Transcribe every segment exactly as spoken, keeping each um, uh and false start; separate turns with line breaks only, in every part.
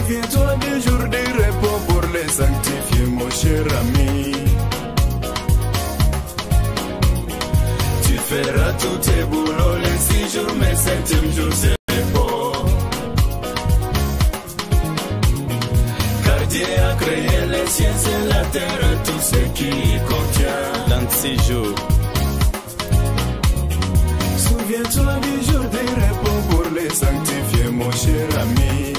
Souviens-toi des jours de repos pour les sanctifier, mon cher ami. Tu feras tous tes boulots les six jours, mais septième jour c'est repos. Car Dieu a créé les cieux et la terre, tout ce qui y contient.
Dans six jours.
Souviens-toi du jour de repos pour les sanctifier, mon cher ami.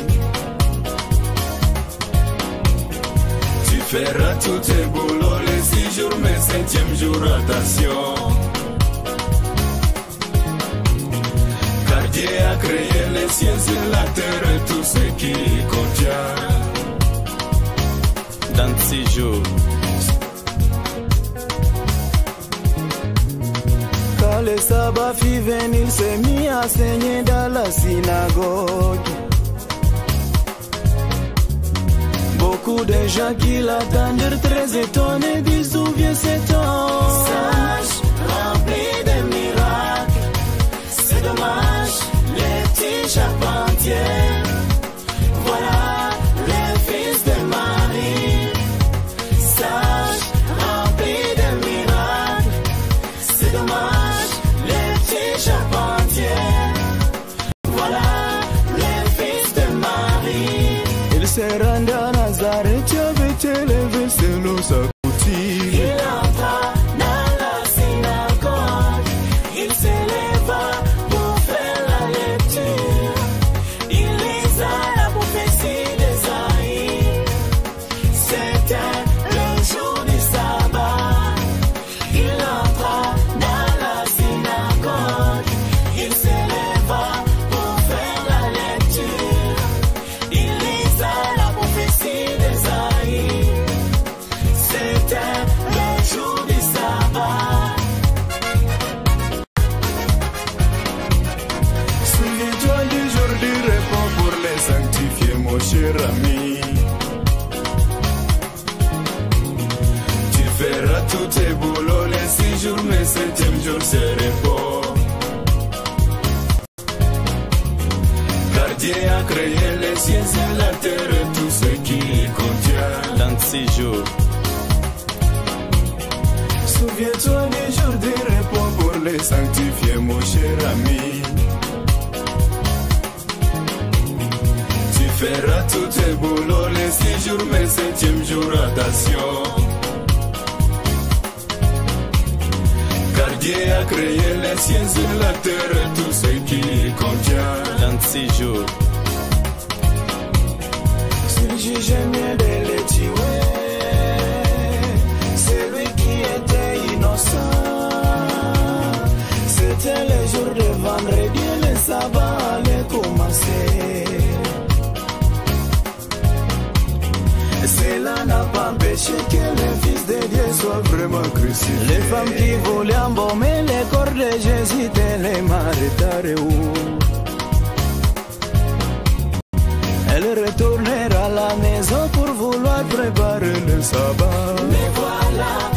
Tu feras tous tes boulots les six jours, mais septième jour, attention. Car Dieu a créé les cieux et la terre et tout ce qui y contient.
Dans six jours.
Quand le sabbat fit venir, il s'est mis à saigner dans la synagogue. Beaucoup de gens qui l'attendirent très étonnés disent d'où vient cet homme.
Sage, rempli de miracles, c'est dommage, les petits charpentiers. Voilà le fils de Marie. Sage, rempli de miracles, c'est dommage, les petits charpentiers. Voilà le fils de Marie.
Il se rendit à Nazareth, avait élevé selon sa coutume.
Il entra dans la synagogue, il s'éleva pour faire la lecture. Il lisa la prophétie d'Ésaïe. C'était le jour du sabbat. Il entra dans la synagogue, il s'éleva pour faire la lecture. Il lisa la prophétie d'Ésaïe. C'était le jour du sabbat.
Souviens-toi du jour du repos pour les sanctifier, mon cher ami. Tu feras tous tes boulots les six jours, mais septième jour c'est repos. Car Dieu a créé les cieux et la terre et tout ce qui y contient.
Dans six jours.
Souviens-toi des jours de repos pour les sanctifier, mon cher ami. Tu feras tous tes boulots les six jours, mais septième jour, attention. Car Dieu a créé les cieux et la terre et tout ce qui y contient.
Dans six jours.
S'il jugeait mieux de les tuer, celui qui était innocent. C'était le jour de vendredi, le sabbat allait commencer. Cela n'a pas empêché que le Fils de Dieu soit vraiment crucifié. Les femmes qui voulaient embaumer les corps de Jésus étaient les Martha. Elles retournèrent à la maison pour vouloir préparer le sabbat.
Mais voilà,